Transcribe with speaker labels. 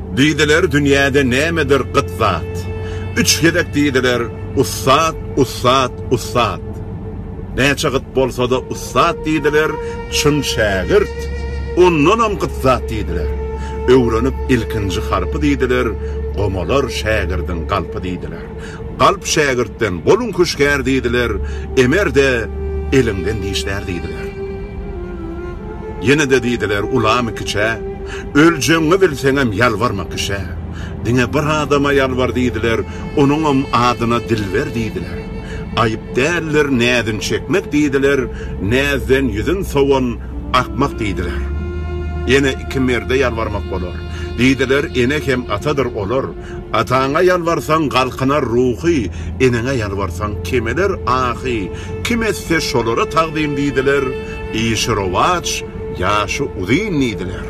Speaker 1: Diýdiler dünyada nämedir gytzat. Üç gedek diýdiler, ussat, ussat, ussat. Näçe gyt bolsa da ussat diýdiler, çyn şagirt. Ondanam gytzat diýdiler. Öwrenip ilkinji harpy diýdiler, gomalar şagirdin galpy diýdiler. Galp şagirtden bolun kuşkär diýdiler, emer de elinden diýişler diýdiler. Yine de diýdiler, ulamy kiçe, öljeňi bilseňem yalvarma kiçe. Diňe bir adama yalvar diýdiler, onuňam adyna dilber diýdiler. Ayıp däller nädin çekmek diýdiler, näzden ýüzün sowan akmak diýdiler. Yine iki merde yalvarmak bolar. Diýdiler, enek hem atadır olur. Ataňa yalvarsan galkynar ruhy, enene yalvarsan kemeler ahy. Kim etse şolara taqdim diýdiler, işi rovaç, ýaşy uzyn diýdiler.